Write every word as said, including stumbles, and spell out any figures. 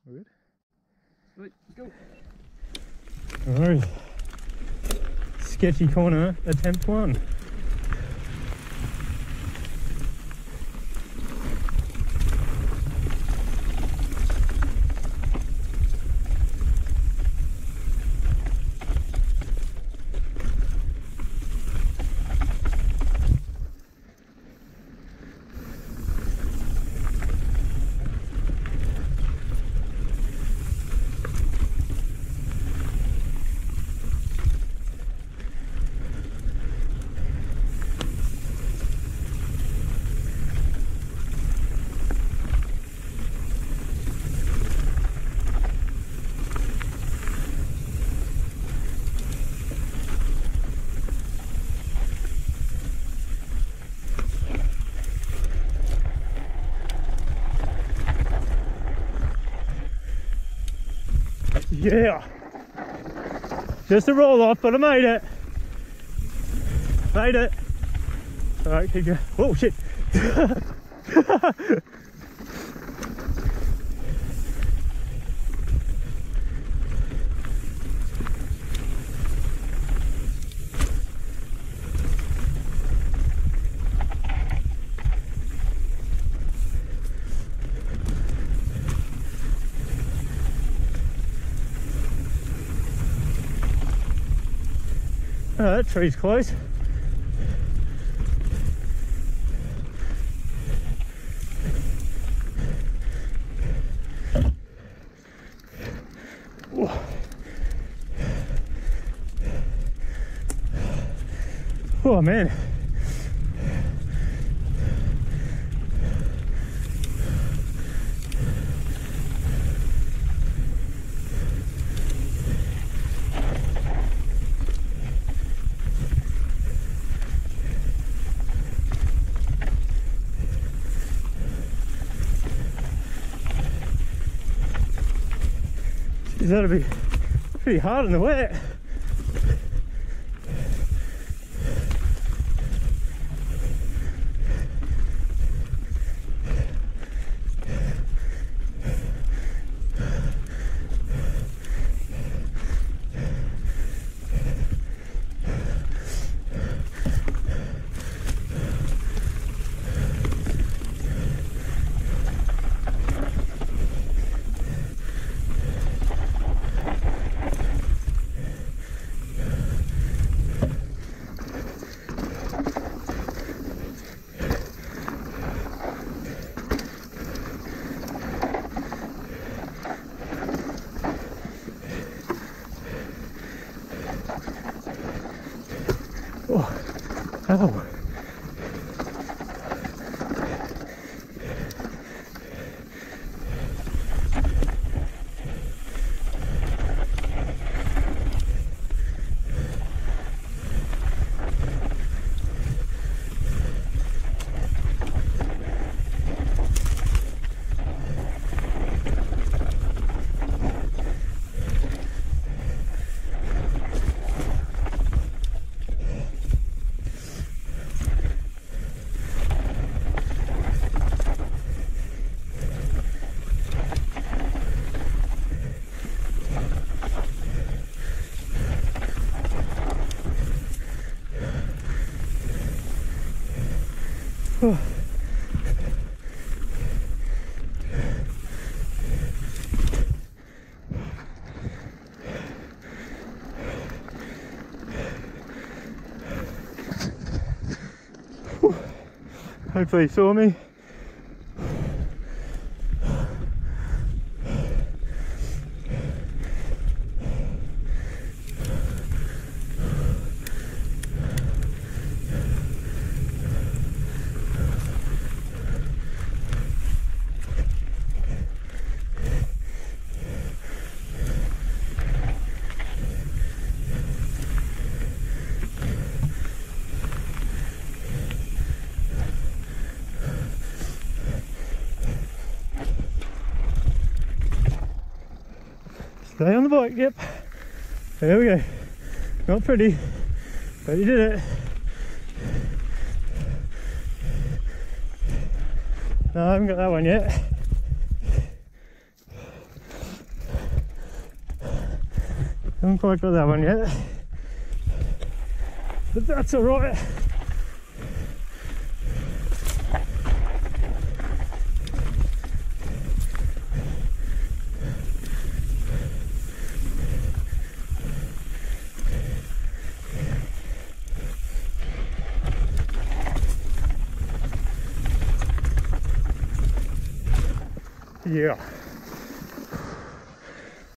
Good. Right, let's go. Alright. Sketchy corner, attempt one. Yeah, just a roll off, but I made it. Made it. All right, keep going. Oh shit! Oh, that tree's close. Whoa. Oh man. That'll be pretty hard in the wet. Oh, ow. Oh. Hopefully he saw me. Stay on the bike, yep. There we go. Not pretty, but you did it. No, I haven't got that one yet. Haven't quite got that one yet, but that's all right. Yeah.